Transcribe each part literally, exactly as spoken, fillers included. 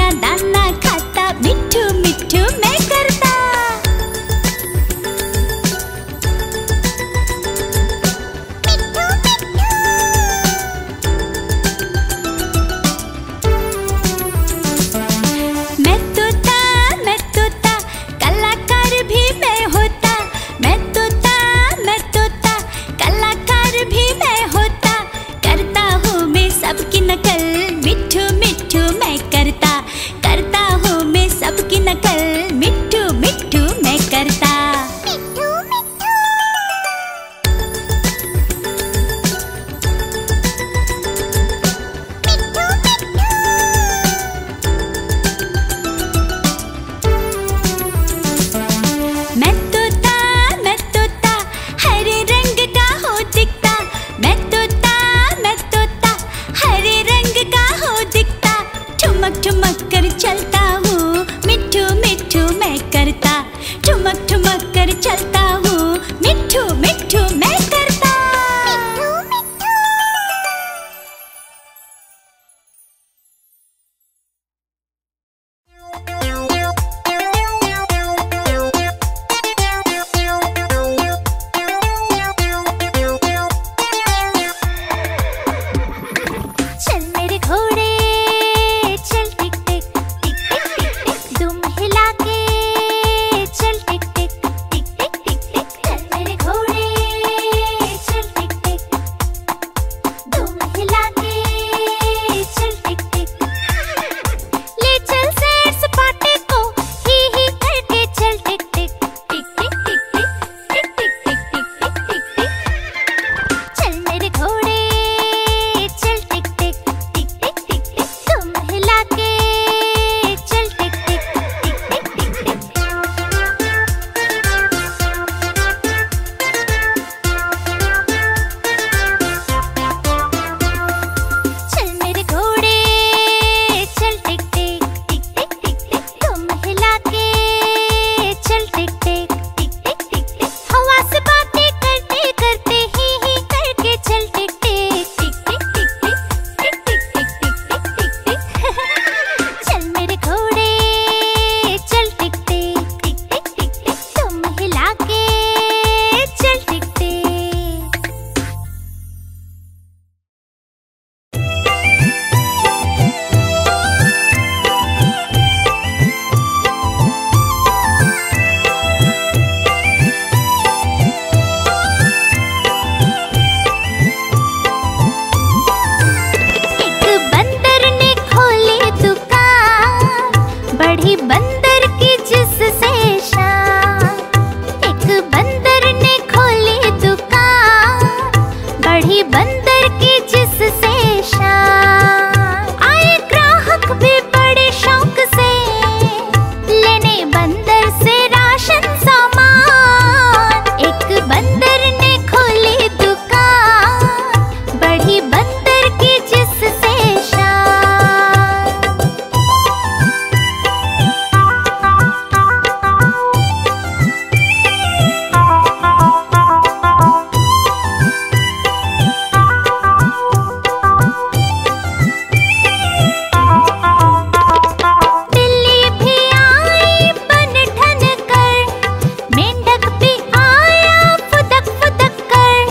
का दाना खाता, मिट्ठू मिट्ठू मैं करता। मैं तोता मैं तोता कलाकार भी मैं होता। मैं तोता मैं तोता कलाकार भी मैं होता। करता हूँ मैं सबकी नकल, मिट्ठू मिट्ठू मैं करता। करता हूँ मैं सबकी नकल, मिट्ठू मिट्ठू मैं करता। मिट्ठू मिट्ठू मैं तोता मैं तोता हरे रंग का हो दिखता। मैं तोता मैं तोता हरे रंग का हो दिखता। ठुमक ठुमक कर चलता हूँ, मिट्ठू मिट्ठू मैं करता। ठुमक ठुमक कर चलता हूँ, मिट्ठू मिट्ठू मैं करता। मिट्ठू मिट्ठू चल मेरे घोड़े चल टिक टिक टिक टिक टिक टिक, दुम हिला के चल टिक टिक टिक टिक टिक टिक। चल मेरे घोड़े चल टिक टिक, दुम हिला के चल टिक टिक। ले चल सैर सपाटे को ही ही करके चल टिक टिक टिक टिक टिक टिक टिक टिक टिक टिक टिक टिक टिक। चल मेरे घोड़े चल टिक टिक टिक टिक टिक टिक, तुम हिला के चल टिक टिक टिक टिक टिक टिक। चल मेरे घोड़े चल टिक टिक टिक टिक टिक टिक, तुम हिला के चल टिक टिक टिक टिक टिक टिक। हवा से बातें करते करते ही ही करके चल टिक टिक टिक टिक टिक टिक टिक टिक टिक टिक टिक टिक टिक। चल मेरे घोड़े चल टिक टिक टिक टिक टिक टिक, तुम हिला के चल टिक टिक। एक बंदर ने खोली दुकान, बढ़ी बंदर की जिससे शान। एक बंदर ने खोली दुकान, बढ़ी बंदर की जिससे शान। आए ग्राहक भी बड़े शौक से, लेने बंदर से राशन सामान। एक बंदर ने खोली दुकान, बढ़ी बंदर की जिससे शान। बिल्ली भी आई बन ठन कर, मेंढक भी आया फुदक फुदक कर।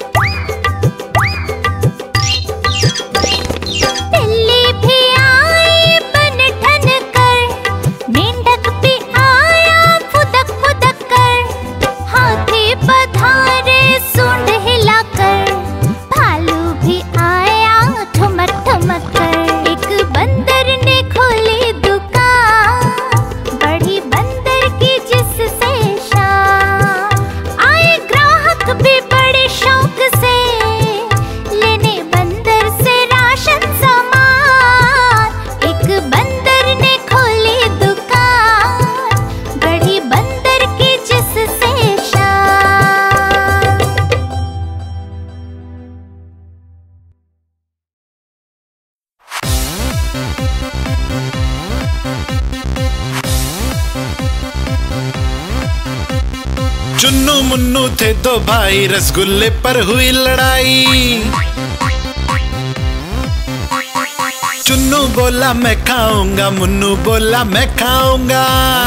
बिल्ली भी आई बन ठन कर, मेंढक भी आया फुदक फुदक कर। हाथी पधारे सूंड हिलाकर, भालू भी आया ठुमक ठुमक कर। एक बंदर ने खोली दुकान, बढ़ी बंदर की जिससे शान। आए ग्राहक भी बड़े शौक से, लेने बंदर से राशन सामान। एक बंदर ने खोली दुकान, बढ़ी बंदर की जिससे शान। चुन्नू मुन्नू थे दो भाई, रसगुल्ले पर हुई लड़ाई। चुन्नू बोला मैं खाऊंगा, मुन्नू बोला मैं खाऊंगा।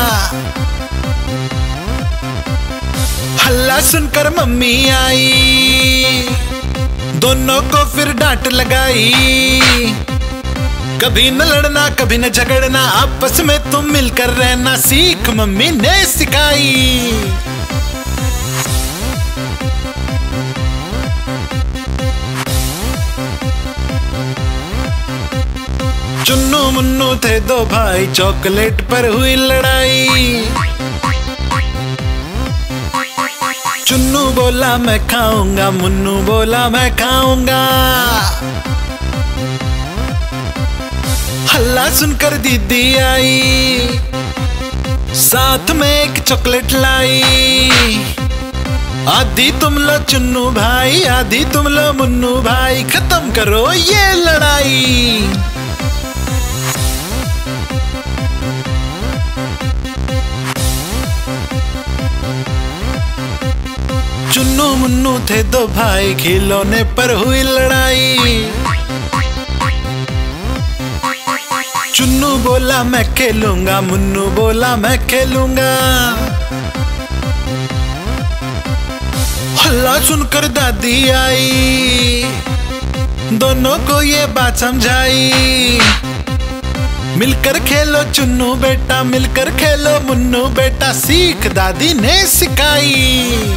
हल्ला सुनकर मम्मी आई, दोनों को फिर डांट लगाई। कभी न लड़ना कभी न झगड़ना, आपस में तुम मिलकर रहना सीख मम्मी ने सिखाई। चुन्नू मुन्नू थे दो भाई, चॉकलेट पर हुई लड़ाई। चुन्नू बोला मैं खाऊंगा, मुन्नू बोला मैं खाऊंगा। हल्ला सुनकर दीदी आई, साथ में एक चॉकलेट लाई। आधी तुम लो चुन्नू भाई, आधी तुम लो मुन्नू भाई, खत्म करो ये लड़ाई। चुन्नू मुन्नू थे दो भाई, खिलौने पर हुई लड़ाई। चुन्नू बोला मैं खेलूंगा, मुन्नू बोला मैं खेलूंगा। हल्ला सुनकर दादी आई, दोनों को ये बात समझाई। मिलकर खेलो चुन्नू बेटा, मिलकर खेलो मुन्नू बेटा, सीख दादी ने सिखाई।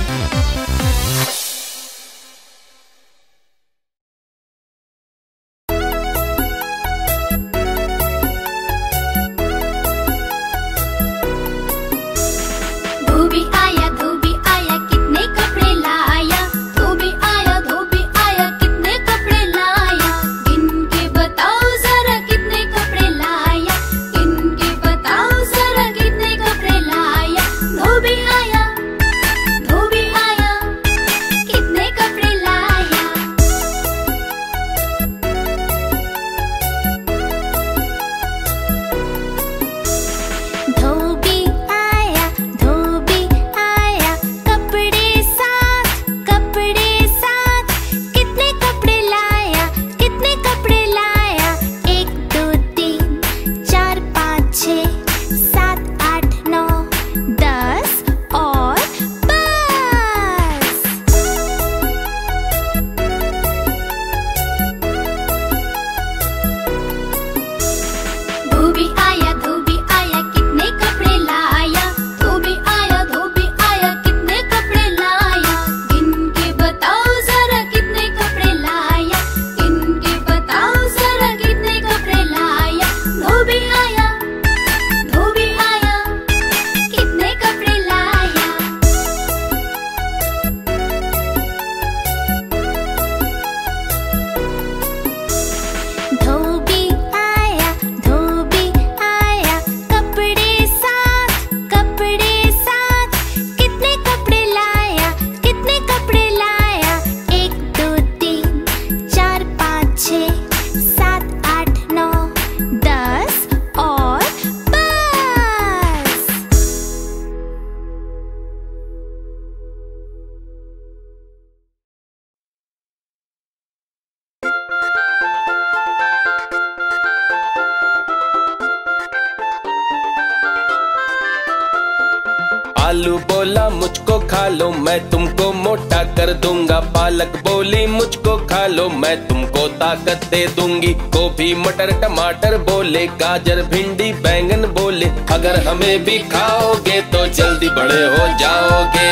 आलू बोला मुझको खा लो, मैं तुमको मोटा कर दूंगा। पालक बोली मुझको खा लो, मैं तुमको ताकत दे दूंगी। गोभी मटर टमाटर बोले, गाजर भिंडी बैंगन बोले, अगर हमें भी खाओगे तो जल्दी बड़े हो जाओगे।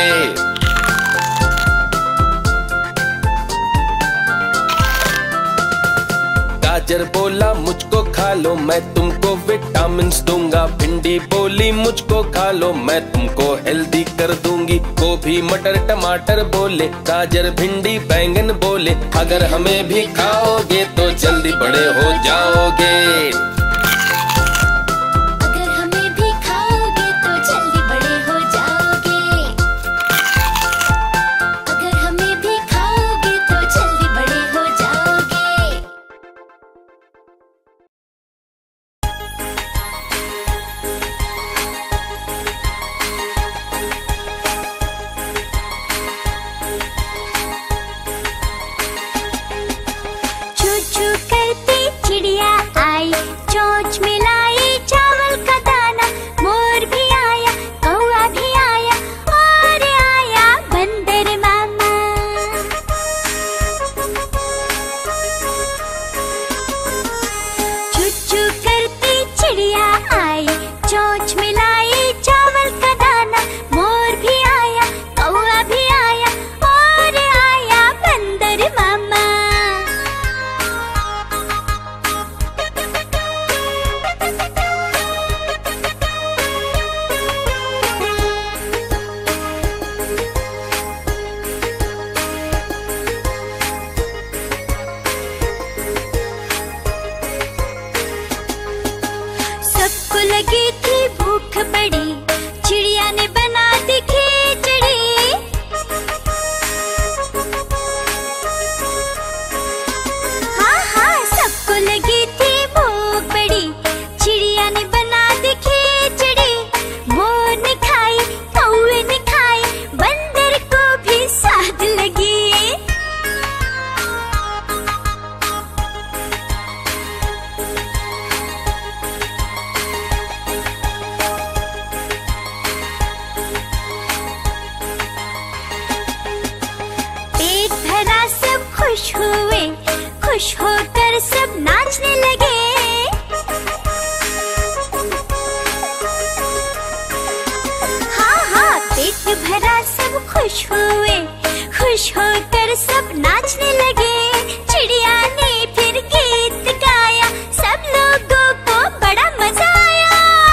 गाजर बोला मुझको खा लो, मैं तुमको विटामिन्स दूंगा। भिंडी बोली मुझको खा लो, मैं तुमको हेल्दी कर दूंगी। गोभी मटर टमाटर बोले, गाजर भिंडी बैंगन बोले, अगर हमें भी खाओगे तो जल्दी बड़े हो जाओगे। अगर हमें भी खाओगे तो जल्दी बड़े हो जाओगे। अगर हमें भी खाओगे तो जल्दी बड़े हो जाओगे। चू चू करती चिड़िया आई, चोंच मिलाई चावल का दाना, मोर भी आया, कौआ भी आया, और आया बंदर मामा। चुचू करती चिड़िया आई, चोंच मिलाई चावल का दाना, मोर भी आया, कौआ भी आया, और आया बंदर मामा। सबको लगी थी भूख बड़ी, चिड़िया ने बना दी खिचड़ी। हाँ हाँ सबको लगी थी भूख बड़ी, चिड़िया ने बना दी खिचड़ी। मोर ने खाई, कौवे ने खाई, बंदर को भी स्वाद लगी। पेट भरा सब खुश हुए, खुश होकर सब नाचने लगे। हाँ हाँ पेट भरा सब खुश हुए, खुश होकर सब नाचने लगे। चिड़िया ने फिर गीत गाया, सब लोगों को बड़ा मजा आया।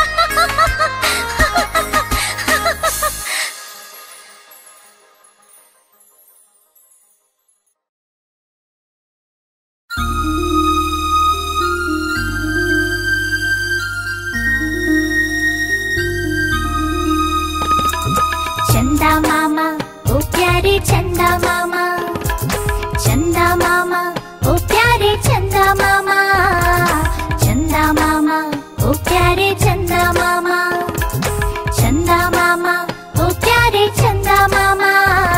चंदा मामा ओ प्यारे चंदा मामा, चंदा मामा ओ प्यारे चंदा मामा, चंदा मामा ओ प्यारे चंदा मामा, चंदा मामा ओ प्यारे चंदा मामा।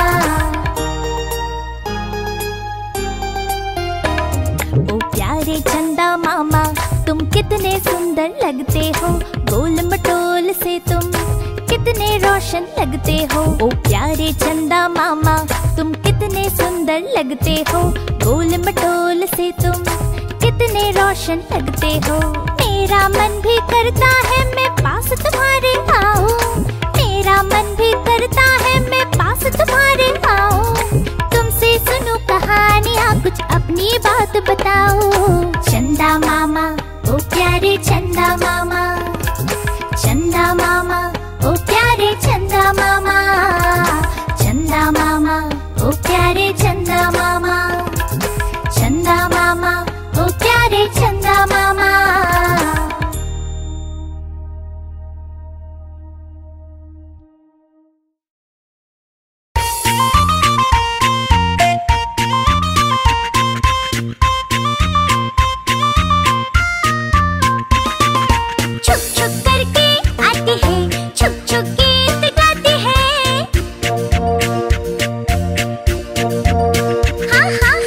ओ प्यारे चंदा मामा तुम कितने सुंदर लगते हो, गोल मटोल से तुम कितने रोशन लगते हो। ओ प्यारे चंदा मामा तुम कितने सुंदर लगते हो, गोल मटोल से तुम कितने रोशन लगते हो। मेरा मन भी करता है मैं पास तुम्हारे आऊं, मेरा मन भी करता है मैं पास तुम्हारे आऊं। तुमसे सुनूं कहानियाँ, कुछ अपनी बात बताओ। चंदा मामा ओ प्यारे चंदा मामा, चंदा मामा ओ प्यारे चंदा मामा, चंदा मामा ओ प्यारे चंदा मामा, चंदा मामा ओ प्यारे चंदा मामा। छुप छुप करके आती है, छुप छुप गीत गाती है। हाँ हाँ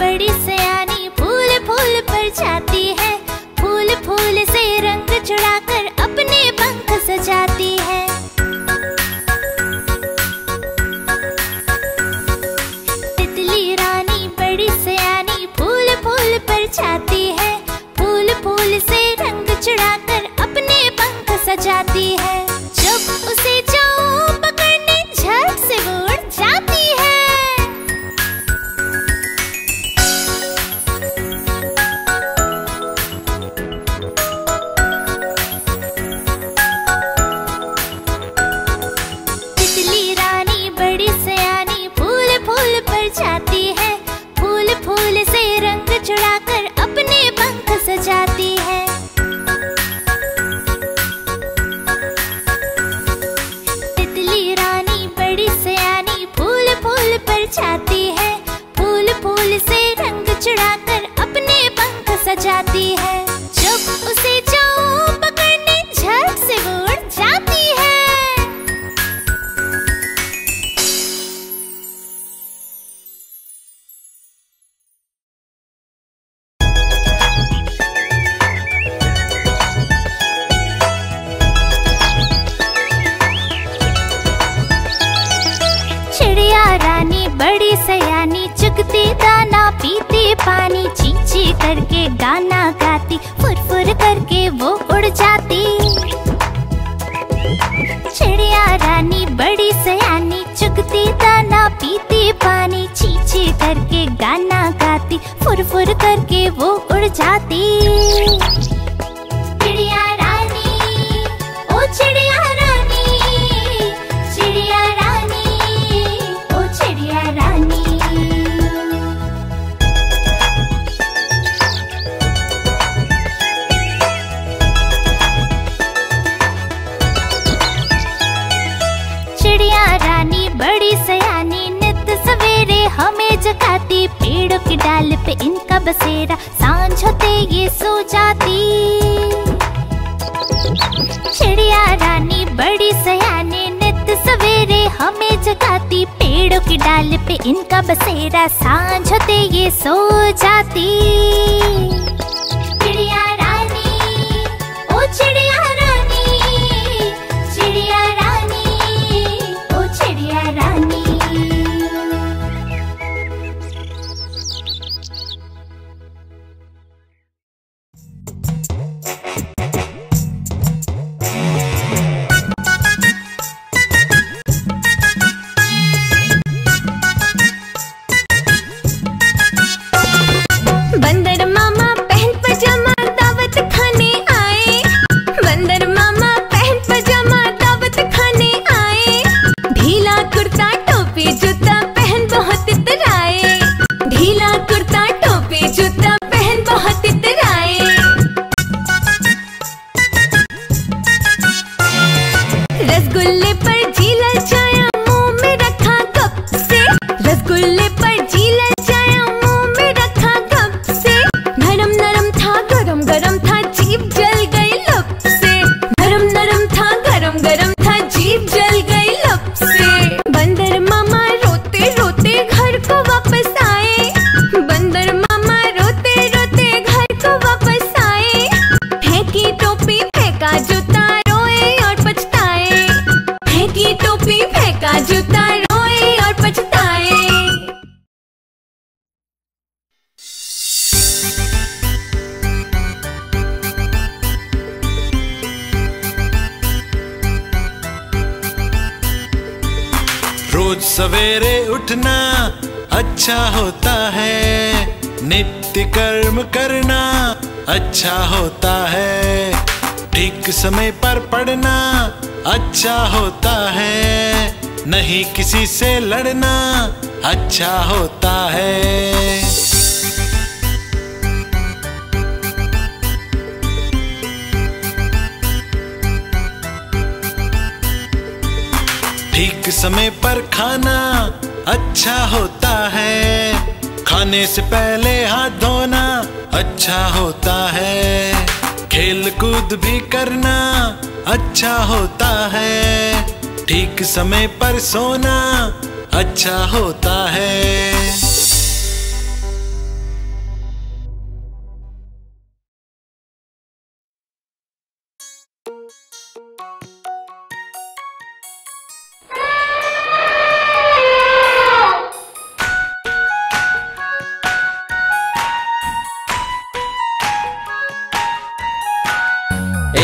बड़ी सयानी फूल फूल पर जाती है, फूल फूल से रंग चुराकर अपने पंख सजाती है। तितली रानी बड़ी सयानी फूल फूल पर जाती है, फूल फूल से रंग चुराकर अपने पंख सजाती है। जब उसे जाओ पकड़ने झट से वो उड़ जाती है। तितली रानी बड़ी सयानी फूल फूल पर जाती है, फूल फूल से रंग चुराकर अपने पंख सजाती है। तितली रानी बड़ी सयानी फूल फूल पर जाती है, फूल फूल से रंग चुराकर अपने पंख सजाती है। जब उसे जाओ पकड़ने झट से वो उड़ जाती है। चिड़िया रानी बड़ी सयानी चुगती दाना पीती पानी, ची ची करके गाना गाती, फुर फुर करके वो उड़ जाती। चिड़िया रानी बड़ी सयानी चुगती दाना पीती पानी, ची ची करके गाना गाती, फुर फुर करके वो उड़ जाती। चिड़िया रानी ओ चिड़िया रानी, चिड़िया रानी ओ चिड़िया रानी। चिड़िया रानी बड़ी सयानी नित सवेरे हमें जगाती, पेड़ों की डाल पे इनका बसेरा सांझ होते ये सो जाती। चिड़िया रानी बड़ी सयानी नित सवेरे हमें जगाती, पेड़ों की डाल पे इनका बसेरा सांझ होते ये सो जाती। चिड़िया रानी ओ चिड़िया रानी, चिड़िया रानी ओ चिड़िया रानी। बंदर मामा पहन पजामा दावत खाने आए, बंदर मामा पहन पजामा दावत खाने आए। ढीला कुर्ता टोपी जूता पहन बहुत इतराए, ढीला कुर्ता टोपी जूता पहन बहुत इतराए। रसगुल्ले पर जी ललचाया मुंह में रखा कप से, रसगुल्ले पर जी ललचाया मुंह में रखा कप से। नरम नरम था गरम गरम था जीभ जल गई लप से, नरम नरम था गरम गरम था जीभ जल गई लप से। बंदर मामा रोते रोते घर को वापस आए, बंदर मामा रोते रोते घर को वापस आए। फेंकी टोपी फेंका जूता रोए और पछताए, फेंकी टोपी फेंका जूता रोए और पछताए। रोज सवेरे उठना अच्छा होता है, नित्य कर्म करना अच्छा होता है, ठीक समय पर पढ़ना अच्छा होता है, नहीं किसी से लड़ना अच्छा होता है। ठीक समय पर खाना अच्छा होता है, खाने से पहले हाथ धोना अच्छा होता है, खेल कूद भी करना अच्छा होता है, ठीक समय पर सोना अच्छा होता है।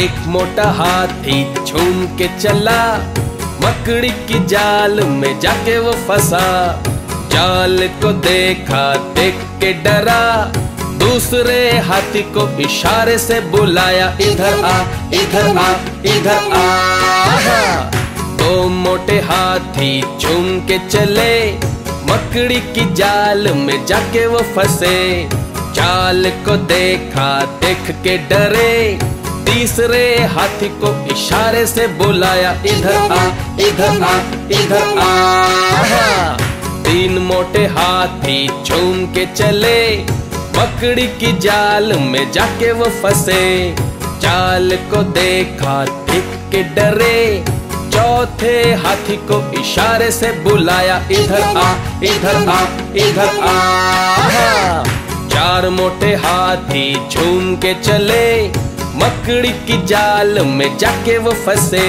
एक मोटा हाथी झूम के चला, मकड़ी की जाल में जाके वो फंसा। जाल को देखा, देख के डरा, दूसरे हाथी को इशारे से बुलाया, इधर आ, इधर आ, इधर आ। दो मोटे हाथी झूम के चले, मकड़ी की जाल में जाके वो फंसे। जाल को देखा, देख के डरे, तीसरे हाथी को इशारे से बुलाया, इधर आ, इधर आ, इधर आ। तीन मोटे हाथी झूम के चले, मकड़ी की जाल में जाके वो फंसे। जाल को देखा, देख के डरे, चौथे हाथी को इशारे से बुलाया, इधर आ, इधर आ, इधर आ। चार मोटे हाथी झूम के चले, मकड़ी की जाल में जाके वो फंसे।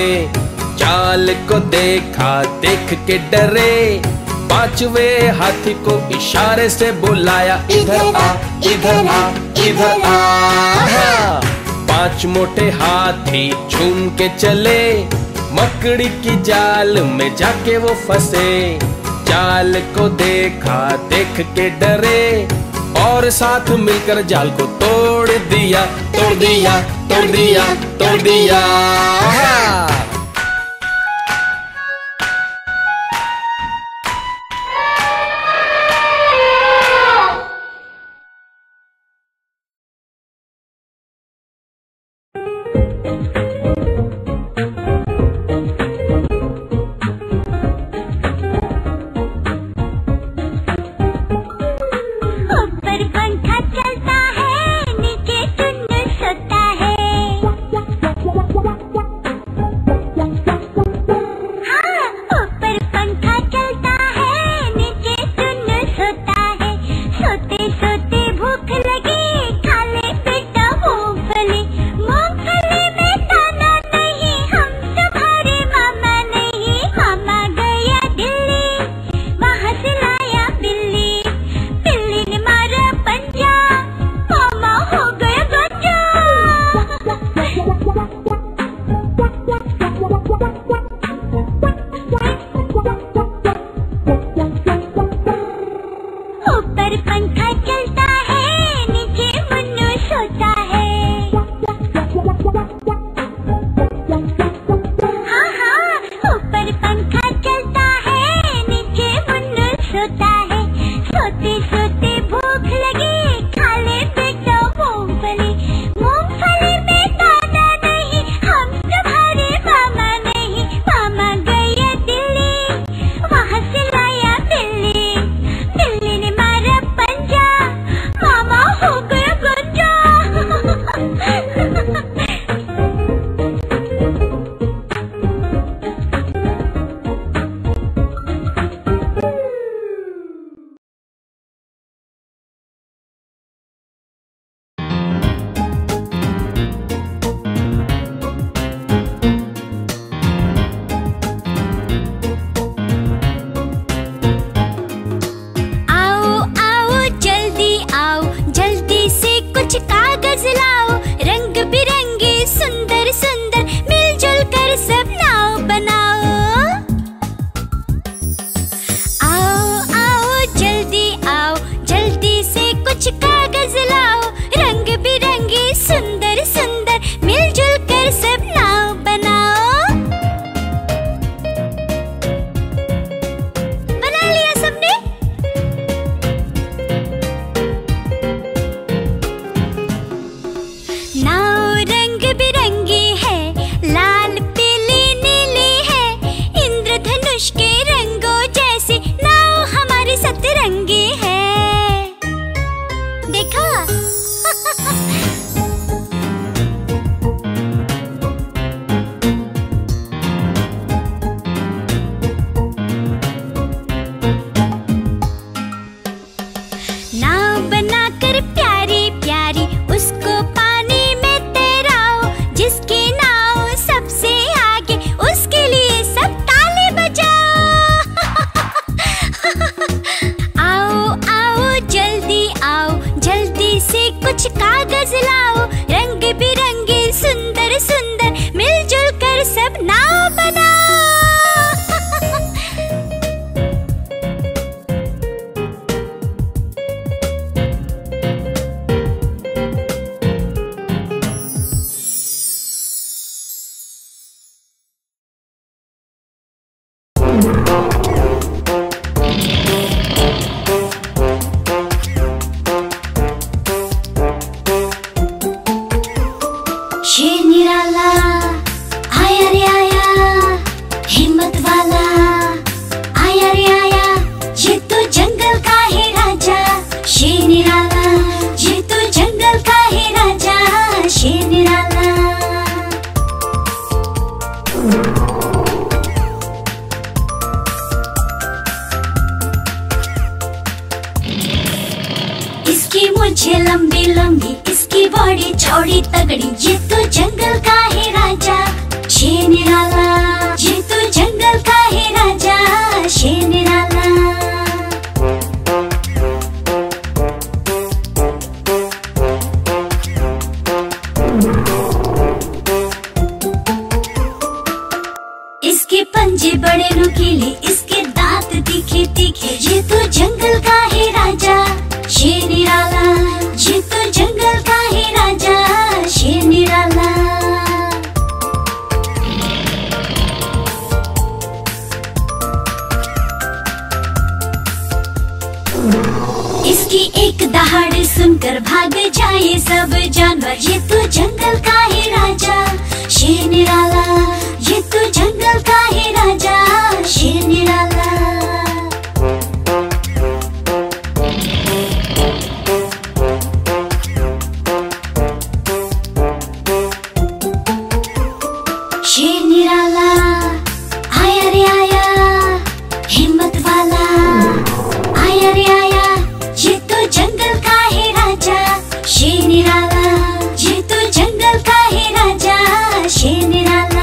जाल को देखा, देख के डरे, पांचवे हाथी को इशारे से बुलाया, इधर आ, इधर आ, इधर आ। पांच मोटे हाथी झूम के चले, मकड़ी की जाल में जाके वो फंसे। जाल को देखा, देख के डरे, और साथ मिलकर जाल को तोड़ दिया, तोड़ दिया, तोड़ दिया, तोड़ दिया। ऊपर पंखा चल पूंछे लंबी लंबी, इसकी बॉडी चौड़ी तगड़ी, ये तो जंगल का है राजा शेर निराला, ये तो जंगल का है राजा शेर निराला। इसके पंजे बड़े नुकीले, इसके दांत तीखे तीखे, ये तो जंगल का है राजा शेर निराला, ये तो जंगल का है राजा शेर निराला। इसकी एक दहाड़ सुनकर भाग जाए सब जानवर, ये तो जंगल का है राजा शेर निराला, ये तो जंगल का है राजा शेर निराला। शेर निराला आया रे आया, हिम्मत वाला आया रे आया, ये तो जंगल का है राजा शेर निराला, ये तो जंगल का है राजा शेर निराला।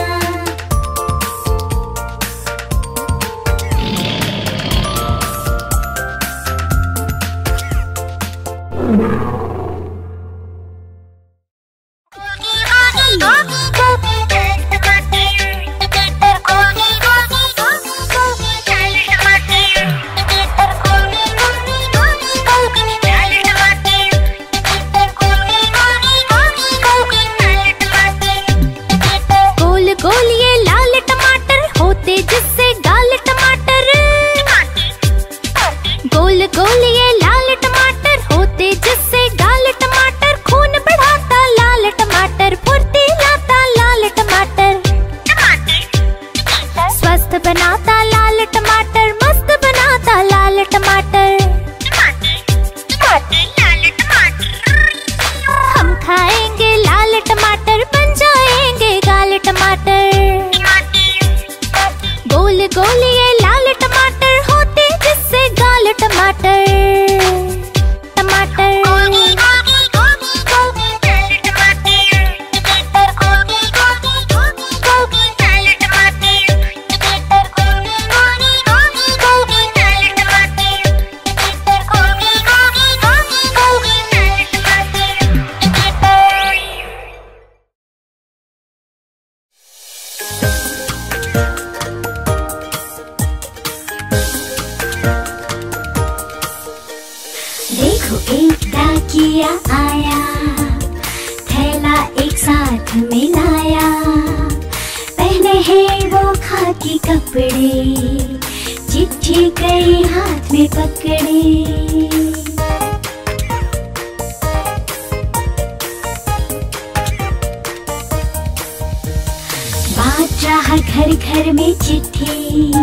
घर घर में चिट्ठी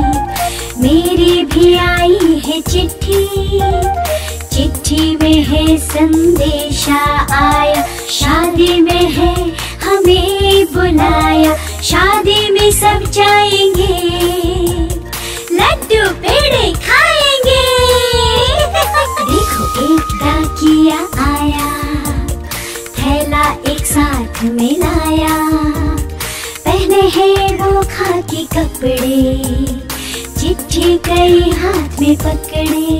मेरी भी आई है चिट्ठी, चिट्ठी में है संदेशा आया, शादी में है हमें बुलाया, शादी में सब जाएंगे लड्डू पेड़े खाएंगे। देखो एक डाकिया आया, थैला एक साथ में लाया, पहने हैं वो खाकी कपड़े, चिट्ठी कई हाथ में पकड़े।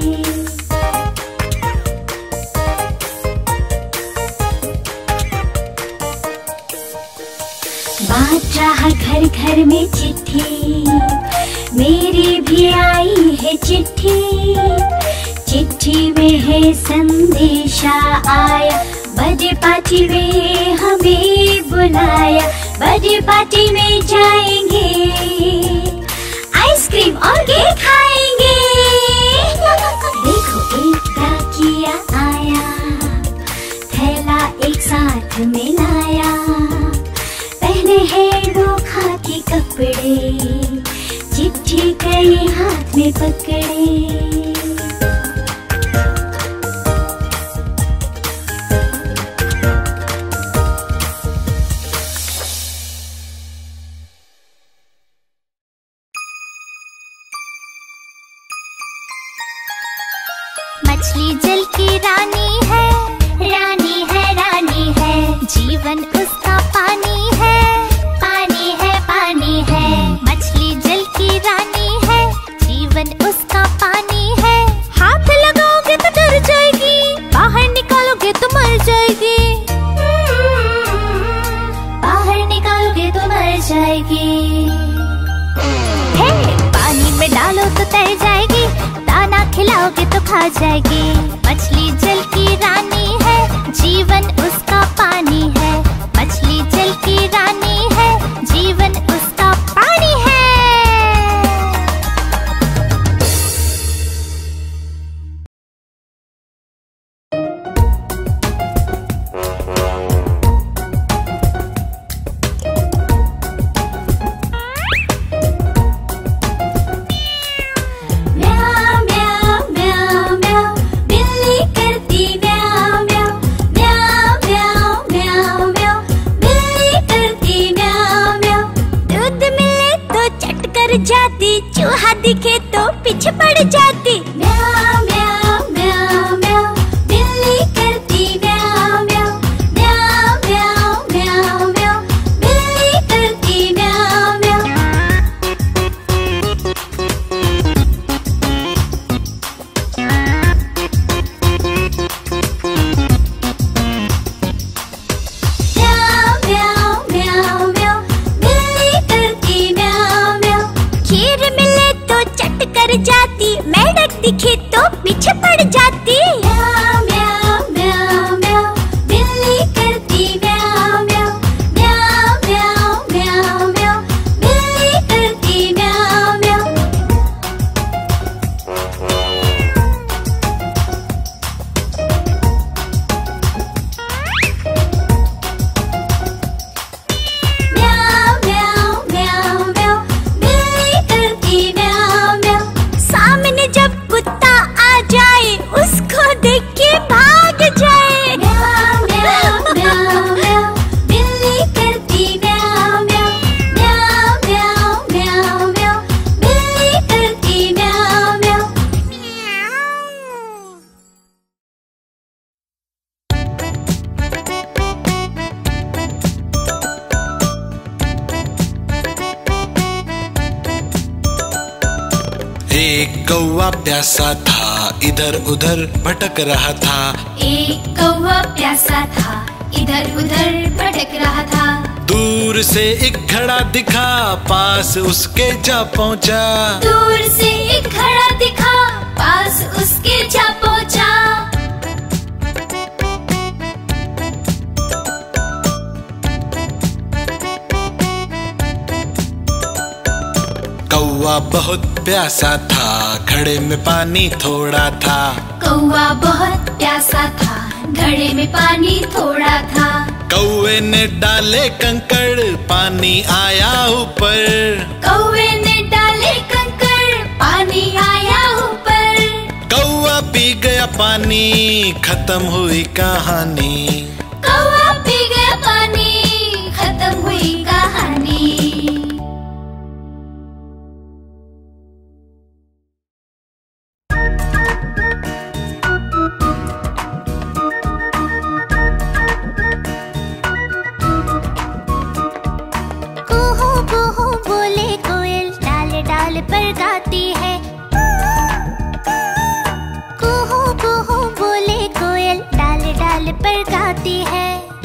बात रहा घर घर में चिट्ठी, मेरी भी आई है चिट्ठी, चिट्ठी में है संदेशा आया, बर्थडे पार्टी में हमें बुलाया, बर्थडे पार्टी में जाएंगे आइसक्रीम और केक खाएंगे। देखो एक डाकिया आया, थैला एक साथ में लाया, पहने हैं वो खाकी कपड़े, चिट्ठी कई हाथ में पकड़े। मछली जल की रानी है, जीवन उसका पानी है, पानी है पानी है। मछली जल की रानी है, जीवन उसका पानी है। हाथ लगाओगे तो डर जाएगी, बाहर निकालोगे तो मर जाएगी, बाहर निकालोगे तो मर जाएगी। हे, पानी में डालो तो तर जाएगी, दाना खिलाओगे तो खा जाएगी। मछली जल की रानी है, जीवन उसका पानी है। मछली जल की रानी है, जीवन उसका पानी है। जाती, चूहा दिखे तो पीछे पड़ जाती। म्याऊ म्याऊ म्याऊ म्याऊ, बिल्ली करती म्याऊ म्याऊ, म्याऊ म्याऊ म्याऊ म्याऊ, बिल्ली करती म्याऊ म्याऊ। म्याऊ म्याऊ म्याऊ म्याऊ, बिल्ली करती म्याऊ म्याऊ। खीर मिले तो चट कर जाती, मेंढक दिखे तो पीछे पड़ जाती। म्याऊ म्याऊ म्याऊ म्याऊ, बिल्ली करती म्याऊ म्याऊ, म्याऊ म्याऊ म्याऊ म्याऊ, बिल्ली करती म्याऊ म्याऊ। म्याऊ म्याऊ म्याऊ म्याऊ, बिल्ली करती म्याऊ म्याऊ। सामने जब कुत्ता आ जाए, उसको देख के भाग जाए। म्याऊ म्याऊ म्याऊ म्याऊ, बिल्ली करती म्याऊ म्याऊ, म्याऊ म्याऊ म्याऊ म्याऊ, बिल्ली करती म्याऊ म्याऊ। एक कौवा प्यासा था, इधर उधर भटक रहा था। एक कौवा प्यासा था, इधर उधर भटक रहा था। दूर से एक घड़ा दिखा, पास उसके जा पहुंचा। दूर से एक घड़ा दिखा, पास उसके जा पहुंचा। कौवा बहुत प्यासा था, घड़े में पानी थोड़ा था। कौवा बहुत प्यासा था, घड़े में पानी थोड़ा था। कौवे ने डाले कंकड़, पानी आया ऊपर। कौवे ने डाले कंकड़, पानी आया ऊपर। कौवा पी गया पानी, खत्म हुई कहानी। कौवा पी गया पानी, खत्म हुई कहानी। कुहू कुहू बोले कोयल, डाल डाल पर गाती है। कुहू कुहू बोले कोयल, डाल डाल पर गाती है।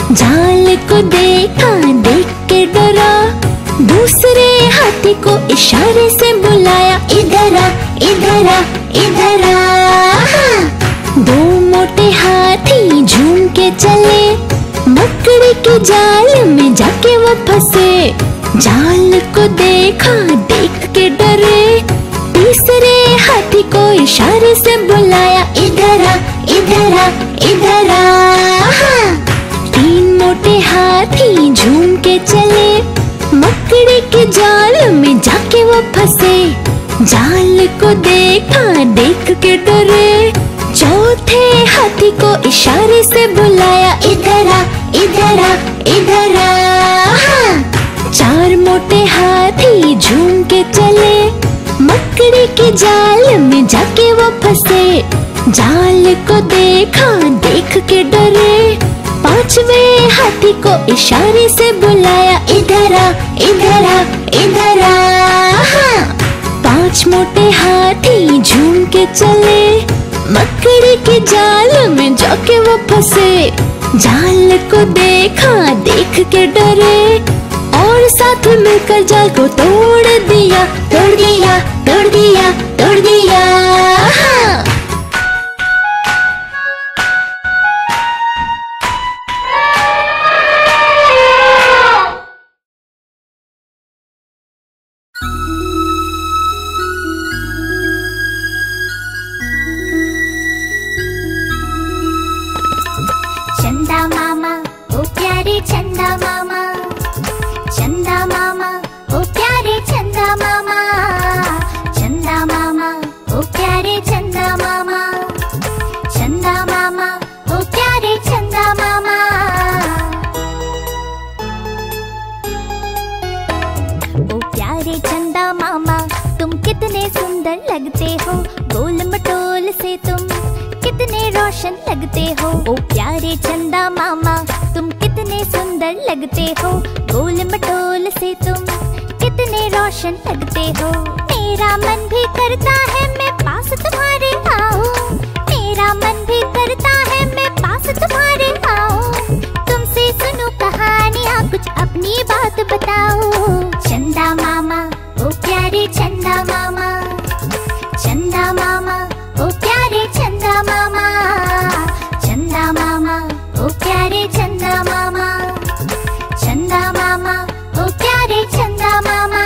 जाल को देखा, देख के डरा, दूसरे हाथी को इशारे से बुलाया, इधर आ, इधर आ, इधर आ। दो मोटे हाथी झूम के चले, मकड़ी के जाल में जाके वो फंसे। जाल को देखा, देख के डरे, तीसरे हाथी को इशारे से बुलाया, इधर आ, इधर आ, इधर आ। तीन मोटे हाथी झूम के चले, मकड़ी के जाल में जाके वो फंसे। जाल को देखा, देख के डरे, चौथे हाथी को इशारे से बुलाया, इधर आ, इधर आ, इधर आ। चार मोटे हाथी झूम के चले, मकड़ी के जाल में जाके वो फंसे। जाल को देखा, देख के डरे, पांचवे हाथी को इशारे से बुलाया, इधर आ, इधर आ, इधर आ। पांच मोटे हाथी झूम के चले, मकड़ी के जाल में जाके वो फंसे। जाल को देखा, देख के डरे, और साथ मिलकर जाल को तोड़ दिया, तोड़ दिया, तोड़ दिया, तोड़ दिया। चंदा मामा ओ प्यारे चंदा मामा, चंदा मामा ओ प्यारे चंदा मामा, चंदा मामा ओ प्यारे चंदा मामा, चंदा मामा ओ प्यारे चंदा मामा। ओ प्यारे चंदा मामा, तुम कितने सुंदर लगते हो, गोल मटोल से तुम कितने रोशन लगते हो। ओ प्यारे चंदा मामा, तुम कितने सुंदर लगते हो, गोल मटोल से तुम कितने रोशन लगते हो। मेरा मन भी करता है मैं पास तुम्हारे आऊं, मेरा मन भी करता है मैं पास तुम्हारे आऊं। तुमसे सुनूं कहानियाँ, कुछ अपनी बात बताऊं। चंदा मामा ओ प्यारे चंदा मामा, चंदा मामा ओ प्यारे चंदा मामा, चंदा मामा ओ प्यारे चंदा मामा, चंदा मामा ओ प्यारे चंदा मामा।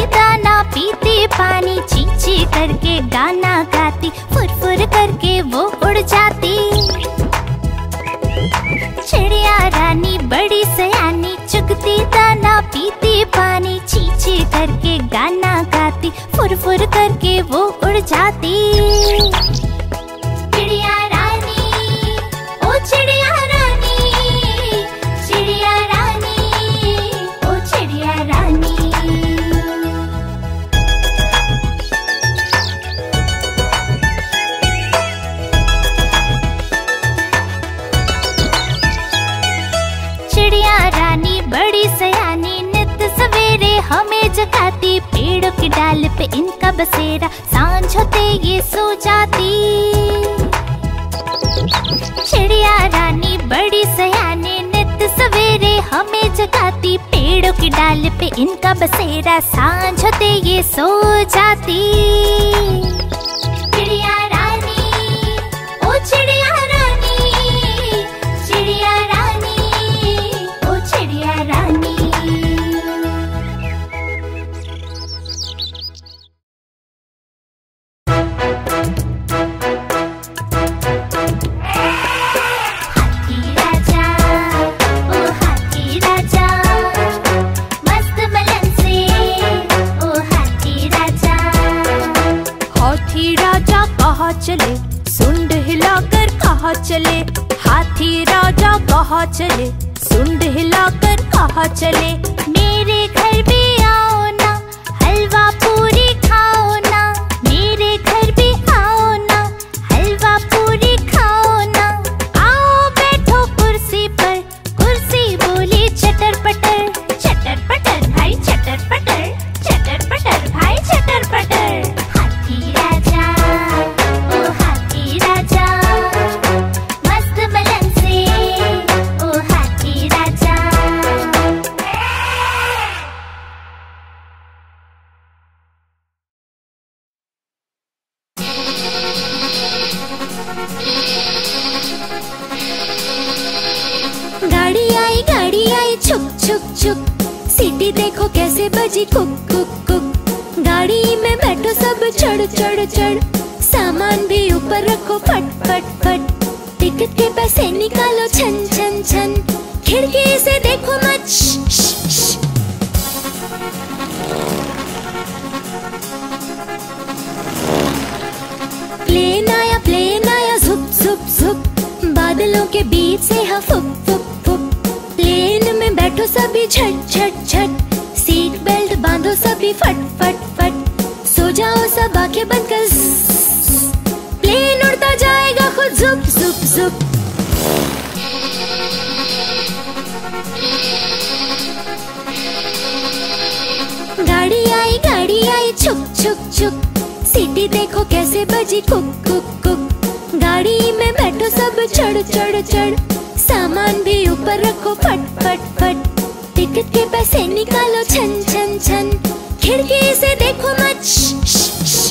दाना पीती पानी, ची ची करके गाना गाती, फुर फुर करके वो उड़ जाती। चिड़िया रानी बड़ी सयानी, चुगती दाना पीती पानी, ची ची करके गाना गाती, फुर फुर करके वो उड़ जाती। चिड़िया रानी, ओ चिड़िया रानी, चिड़िया रानी, ओ चिड़िया रानी। चिड़िया रानी बड़ी सयानी, नित सवेरे हमें जगाती, पेड़ों की डाल पे इनका बसेरा, सांझ होते ये सो जाती। चिड़िया रानी बड़ी सयानी, नित सवेरे हमें जगाती, पेड़ों की डाल पे इनका बसेरा, सांझ होते ये सो जाती। चिड़िया रानी, ओ चिड़िया रानी, चिड़िया रानी, ओ चिड़िया रानी। चले सुंड हिलाकर कहाँ चले, हाथी राजा कहाँ चले, सुंड हिलाकर कहाँ चले। मेरे घर भी आओ ना, हलवा पूरी खाओ ना, मेरे घर भी आओ ना, हलवा पूरी खाओ ना। आओ बैठो कुर्सी पर, कुर्सी बोली चटर पटर, चटर पटर भाई चटर पटर, चटर पटर भाई चटर पटर। हाथी राजा, छुक छुक, सीटी देखो कैसे बजी कुक कुक कुक। गाड़ी में बैठो सब चढ़ चढ़ चढ़, सामान भी ऊपर रखो फट फट फट। टिकट के पैसे निकालो छन छन छन, खिड़की से देखो मत श, श, श। प्लेन आया प्लेन आया झुप झुप झुप, बादलों के बीच से हाँ फुक फुक फुक। प्लेन में बैठो सभी झट झट झट, सीट बेल्ट बांधो सभी फट फट फट। सो जाओ सब आंखें बंद कर, प्लेन उड़ता जाएगा खुद झुप झुप झुप। गाड़ी आई गाड़ी आई छुक छुक छुक, सीटी देखो कैसे बजी कुक कुक कुक। गाड़ी में बैठो सब चढ़ चढ़ चढ़, सामान भी ऊपर रखो फट फट फट। टिकट के पैसे निकालो छन छन छन, खिड़की से देखो मत श, श, श।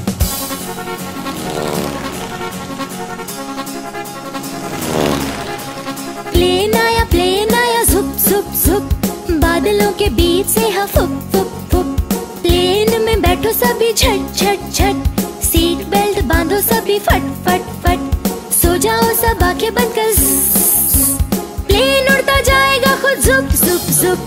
प्लेन आया प्लेन आया झुप झुप झुप, बादलों के बीच से हाँ फुक फुक फुक। प्लेन में बैठो सभी झट झट झट, सीट बेल्ट बांधो सभी फट फट फट। सो जाओ सब आंखें बंद कर, प्लेन उड़ता जाएगा खुद झुप झुप झुप।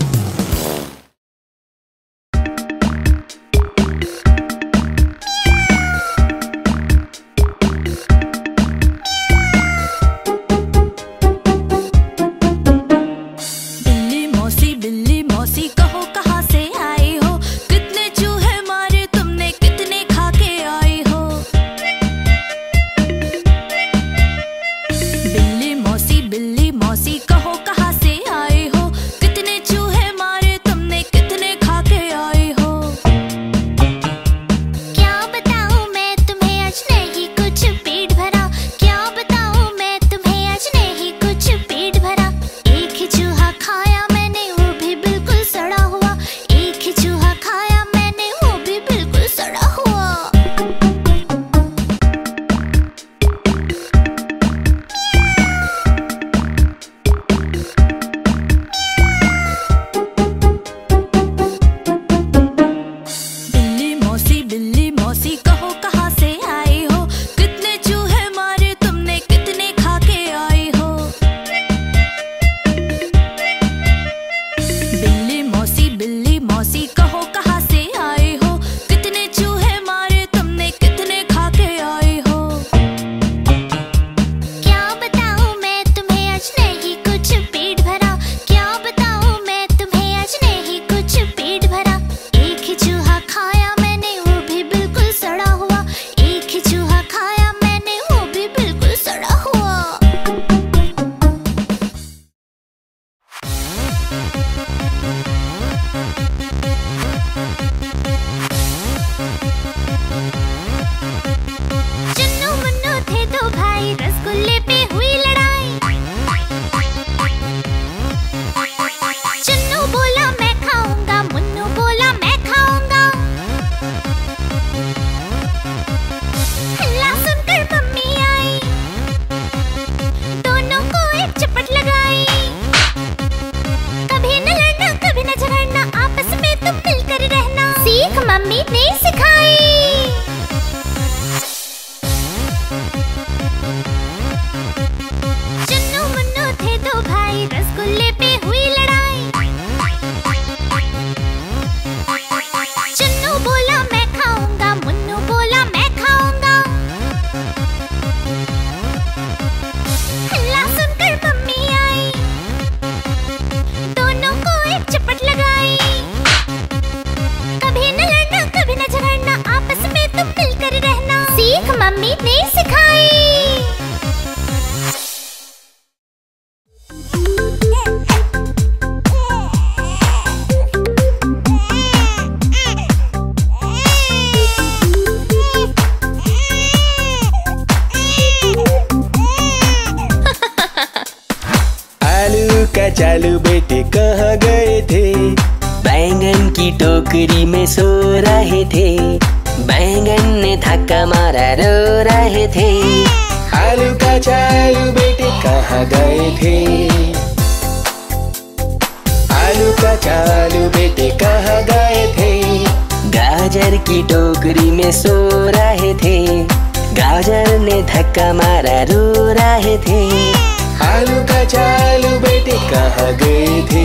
बिल्ली मौसी बिल्ली मौसी कहो कहाँ से आई हो, कितने चूहे मारे तुमने कितने खा के आई हो। बिल्ली चुन्नू मुन्नू थे दो भाई, रसगुल्ले पे हुई लड़ाई। चुन्नू बोला मैं खाऊंगा, मुन्नू बोला मैं खाऊंगा। हल्ला सुनकर मम्मी आई, दोनों को एक चपट लगाई। कभी न लड़ना कभी न झगड़ना, आपस में तुम मिलकर रहना, सीख मम्मी ने सिखाई। चुन्नू मुन्नू थे दो भाई, रसगुल्ले पे हुई लड़ाई। चुन्नू बोला मैं खाऊंगा, मुन्नू बोला मैं खाऊंगा। हल्ला सुनकर मम्मी आई, दोनों को एक चपट लगाई। कभी न लड़ना कभी न झगड़ना, आपस में तुम मिलकर रहना, सीख मम्मी ने सिखाई। आलू का चालू बेटे कहाँ गए थे? बैंगन की टोकरी में सो रहे थे। बैंगन ने धक्का मारा रो रहे थे। आलू का चालू बेटे कहाँ गए थे? आलू का चालू बेटे कहाँ गए थे? गाजर की टोकरी में सो रहे थे। गाजर ने धक्का मारा रो रहे थे। आलू का चालू बेटे कहाँ गए थे?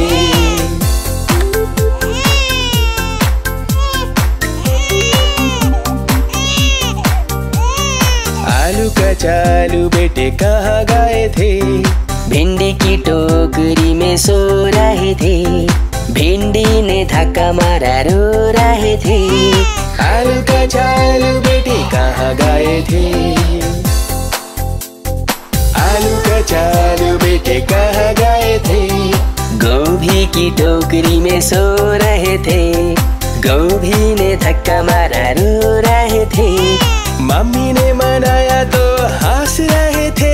आलू का चालू बेटे कहाँ गए थे? भिंडी की टोकरी में सो रहे थे। भिंडी ने धक्का मारा रो रहे थे। आलू का चालू बेटे कहाँ गए थे? आलू का चालू बेटे कहाँ गए थे? गोभी की टोकरी में सो रहे थे। गोभी ने धक्का मारा रो रहे थे। मम्मी ने मनाया तो हंस रहे थे।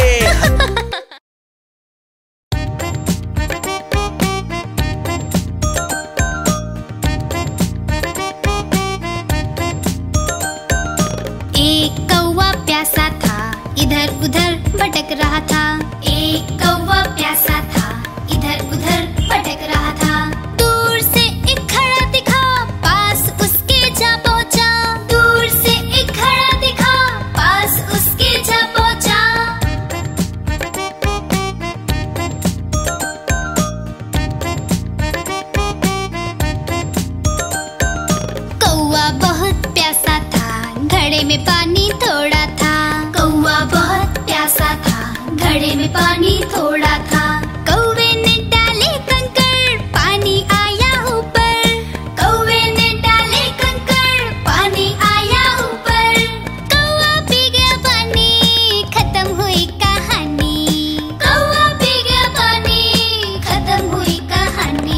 एक कौवा प्यासा था, इधर उधर भटक रहा था। एक कौवा प्यासा था, इधर उधर भटक रहा था। दूर से एक खड़ा दिखा, पास उसके जा पहुंचा। दूर से एक खड़ा दिखा, पास उसके जा पहुंचा। कौवा बहुत प्यासा था, घड़े में पानी थोड़ा था। कौवा बहुत प्यासा था, घड़े में पानी थोड़ा था। कौवे ने डाले कंकड़, पानी आया ऊपर। कौवे ने डाले कंकड़, पानी आया ऊपर। कौवा पी गया पानी, खत्म हुई कहानी। कौवा पी गया पानी, खत्म हुई कहानी।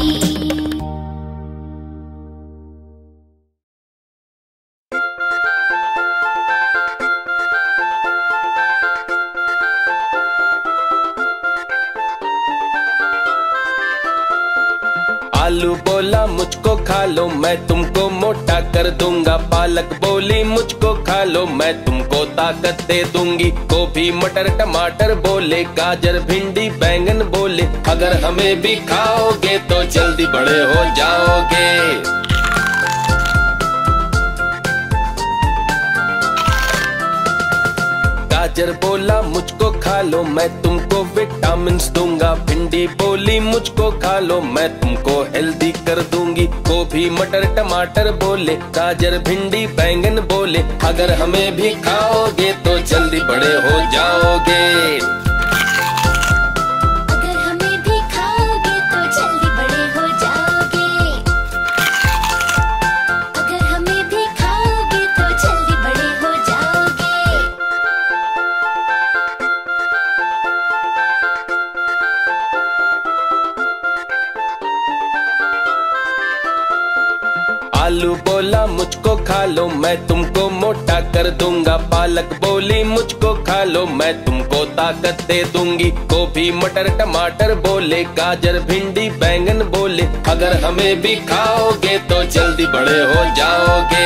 आलू बोला मुझको खा लो, मैं तुमको मोटा कर दूंगा। पालक बोली मुझको खा लो, मैं तुमको ताकत दे दूंगी। गोभी मटर टमाटर बोले, गाजर भिंडी बैंगन बोले, अगर हमें भी खाओगे तो जल्दी बड़े हो जाओगे। गाजर बोला मुझको खा लो, मैं तुमको विटामिन्स दूंगा। भिंडी बोली मुझको खा लो, मैं तुमको हेल्दी कर दूंगी। गोभी मटर टमाटर बोले, गाजर भिंडी बैंगन बोले, अगर हमें भी खाओगे तो जल्दी बड़े हो जाओगे। अगर हमें भी खाओगे तो जल्दी बड़े हो जाओगे। अगर हमें भी खाओगे तो जल्दी बड़े हो जाओगे। आलू बोला मुझको खा लो, मैं तुमको मोटा कर दूंगा। पालक बोली मुझको खा लो, मैं तुमको ताकत दे दूंगी। गोभी मटर टमाटर बोले, गाजर भिंडी बैंगन बोले, अगर हमें भी खाओगे तो जल्दी बड़े हो जाओगे।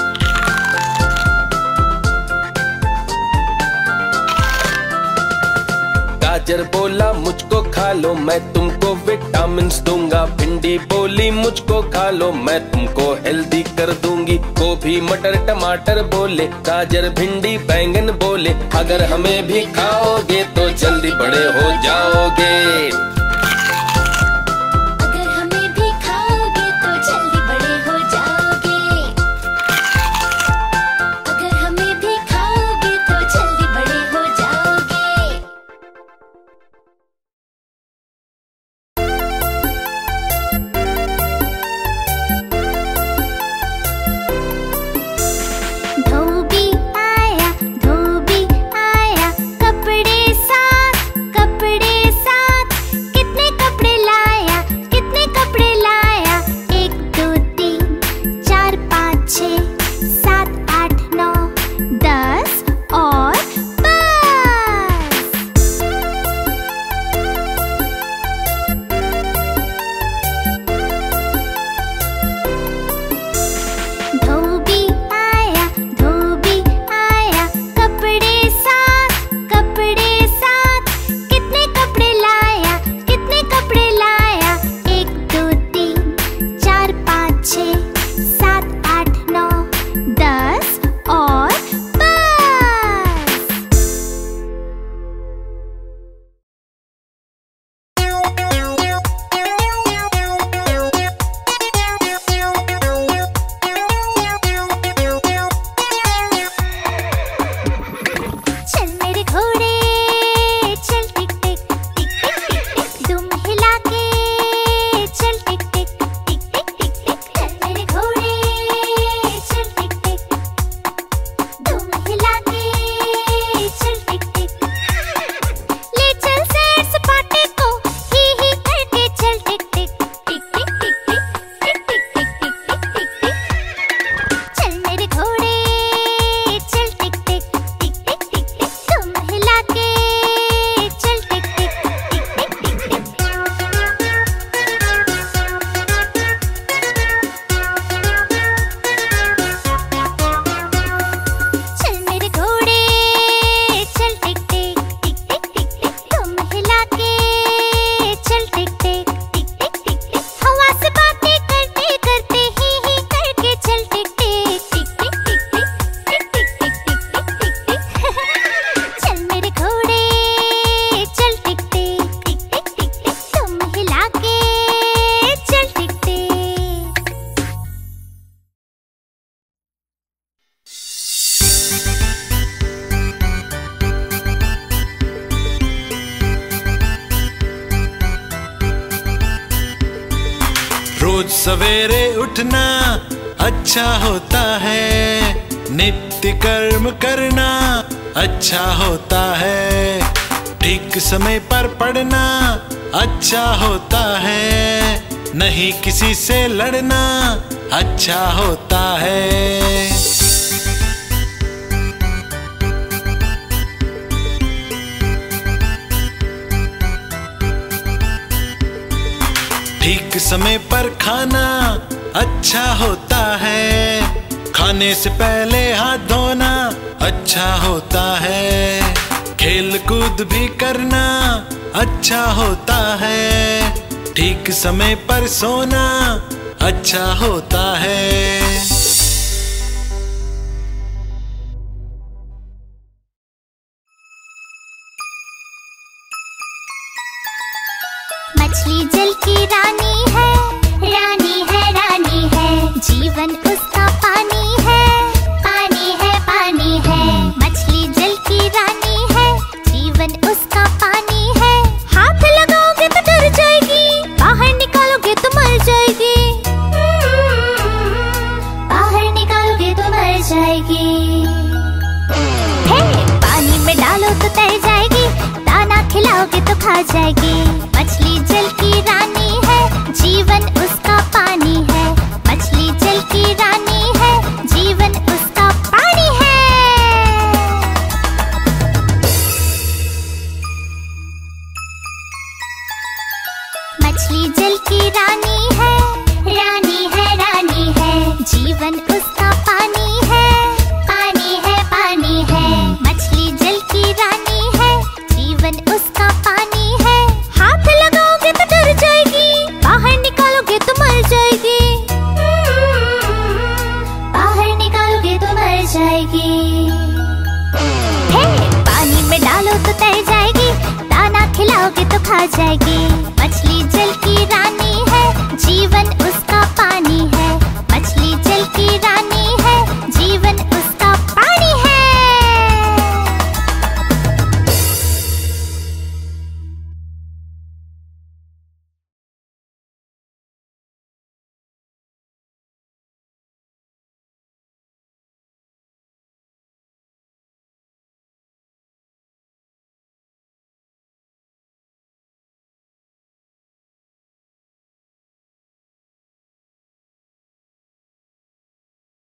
गाजर बोला मुझको खा लो, मैं तुमको विटामिन्स दूंगा। भिंडी बोली मुझको खा लो, मैं तुमको हेल्दी कर दूंगी। गोभी मटर टमाटर बोले, गाजर भिंडी बैंगन बोले, अगर हमें भी खाओगे तो जल्दी बड़े हो जाओगे। अगर हमें भी खाओगे तो जल्दी बड़े हो जाओगे। अगर हमें भी खाओगे तो जल्दी बड़े हो जाओगे। धोबी आया धोबी आया, कपड़े साथ कपड़े साथ, कितने कपड़े लाया कितने कपड़े लाया। एक दो तीन चार पाँच छः सात आठ नौ दस और बस। धोबी आया धोबी आया, कपड़े साथ कपड़े साथ, कितने कपड़े लाया कितने कपड़े लाया। एक दो तीन चार पाँच छः सात आठ नौ दस और बस। चल मेरे घोड़े चल टिक टिक टिक टिक टिक टिक, दुम हिला के चल टिक टिक टिक टिक टिक टिक। चल मेरे घोड़े चल टिक टिक, दुम हिला के चल टिक टिक। ले चल सैर सपाटे को ही ही करके चल टिक टिक टिक टिक टिक टिक टिक टिक टिक टिक टिक टिक टिक। चल मेरे घोड़े चल टिक टिक टिक टिक टिक टिक, तुम हिला के चल टिक टिक टिक टिक टिक टिक। चल मेरे घोड़े चल टिक टिक टिक टिक टिक टिक, तुम हिला के चल टिक टिक टिक टिक टिक टिक। हवा से बातें करते करते ही ही करके चल टिक टिक टिक टिक टिक टिक टिक टिक टिक टिक टिक टिक। चल मेरे घोड़े चल टिक टिक टिक टिक टिक टिक, तुम हिला के चल टिक टिक। रोज सवेरे उठना अच्छा होता है, नित्य कर्म करना अच्छा होता है। ठीक समय पर पढ़ना अच्छा होता है, नहीं किसी से लड़ना अच्छा होता है। ठीक समय पर खाना अच्छा होता है, खाने से पहले हाथ धोना अच्छा होता है। खेल कूद भी करना अच्छा होता है, ठीक समय पर सोना अच्छा होता है। मछली जल की रानी है रानी है रानी है, जीवन उसका पानी है पानी है पानी है। मछली जल की रानी है, जीवन उसका पानी है। हाथ लगाओगे तो डर जाएगी, बाहर निकालोगे तो मर जाएगी। बाहर निकालोगे तो मर जाएगी। हे, पानी में डालो तो तैर जाएगी, दाना खिलाओगे तो खा जाएगी। मछली जल की रानी है, जीवन उसका पानी है। मछली जल की की रानी है, रानी है रानी है। जीवन उसका पानी है, पानी है पानी है। मछली जल की रानी है, जीवन उसका पानी है। हाथ लगाओगे तो डर जाएगी, बाहर निकालोगे तो मर जाएगी, बाहर निकालोगे तो मर जाएगी। हे पानी में डालो तो तैर जाएगी, दाना खिलाओगे तो खा जाएगी।